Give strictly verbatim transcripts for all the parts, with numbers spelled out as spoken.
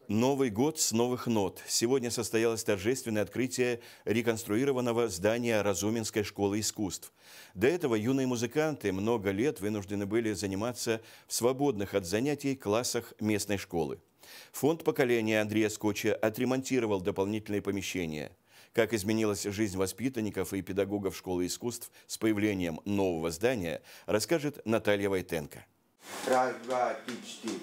Новый год с новых нот. Сегодня состоялось торжественное открытие реконструированного здания Разуменской школы искусств. До этого юные музыканты много лет вынуждены были заниматься в свободных от занятий классах местной школы. Фонд поколения Андрея Скотча отремонтировал дополнительные помещения. Как изменилась жизнь воспитанников и педагогов школы искусств с появлением нового здания, расскажет Наталья Войтенко. Раз, два, три, четыре.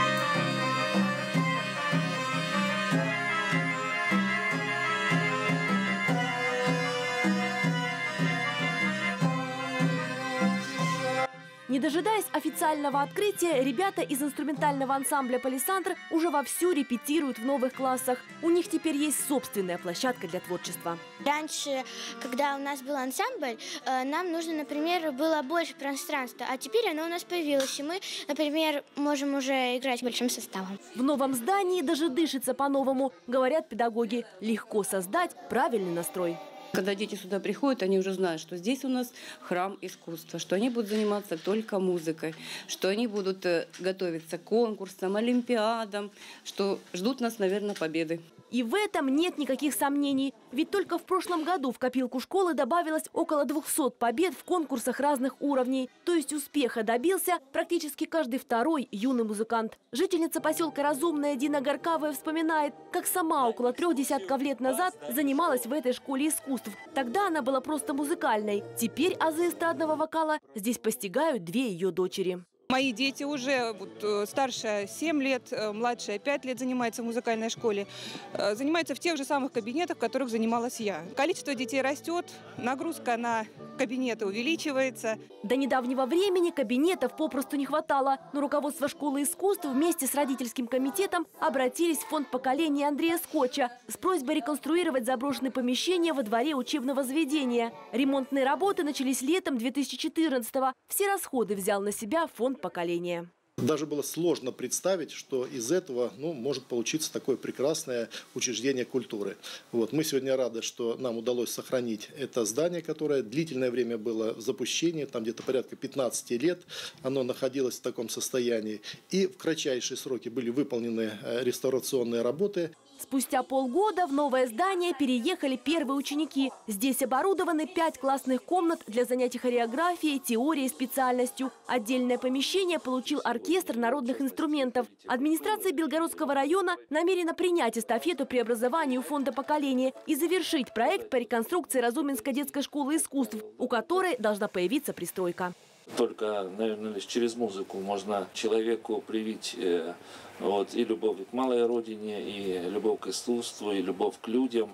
Не дожидаясь официального открытия, ребята из инструментального ансамбля «Палисандр» уже вовсю репетируют в новых классах. У них теперь есть собственная площадка для творчества. Раньше, когда у нас был ансамбль, нам нужно, например, было больше пространства, а теперь оно у нас появилось, и мы, например, можем уже играть большим составом. В новом здании даже дышится по-новому, говорят педагоги. Легко создать правильный настрой. Когда дети сюда приходят, они уже знают, что здесь у нас храм искусства, что они будут заниматься только музыкой, что они будут готовиться к конкурсам, олимпиадам, что ждут нас, наверное, победы. И в этом нет никаких сомнений. Ведь только в прошлом году в копилку школы добавилось около двухсот побед в конкурсах разных уровней. То есть успеха добился практически каждый второй юный музыкант. Жительница поселка Разумная Дина Горкавая вспоминает, как сама около трех десятков лет назад занималась в этой школе искусств. Тогда она была просто музыкальной. Теперь азы эстрадного вокала здесь постигают две ее дочери. Мои дети уже, вот, старшая семь лет, младшая пять лет занимается в музыкальной школе. Занимается в тех же самых кабинетах, в которых занималась я. Количество детей растет, нагрузка на кабинеты увеличивается. До недавнего времени кабинетов попросту не хватало, но руководство школы искусств вместе с родительским комитетом обратились в фонд поколения Андрея Скотча с просьбой реконструировать заброшенные помещения во дворе учебного заведения. Ремонтные работы начались летом две тысячи четырнадцатого. Все расходы взял на себя фонд поколения. Даже было сложно представить, что из этого ну, может получиться такое прекрасное учреждение культуры. Вот. Мы сегодня рады, что нам удалось сохранить это здание, которое длительное время было в запущении, там где-то порядка пятнадцати лет оно находилось в таком состоянии. И в кратчайшие сроки были выполнены реставрационные работы. Спустя полгода в новое здание переехали первые ученики. Здесь оборудованы пять классных комнат для занятий хореографией, теорией, специальностью. Отдельное помещение получил оркестр народных инструментов. Администрация Белгородского района намерена принять эстафету преобразованию фонда поколения и завершить проект по реконструкции Разуменской детской школы искусств, у которой должна появиться пристройка. Только, наверное, лишь через музыку можно человеку привить э, вот, и любовь к малой родине, и любовь к искусству, и любовь к людям.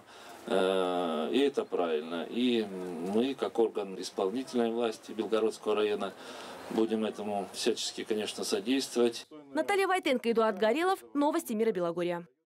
Э, и это правильно. И мы, как орган исполнительной власти Белгородского района, будем этому всячески, конечно, содействовать. Наталья Войтенко, Эдуард Горелов. Новости Мира Белогорья.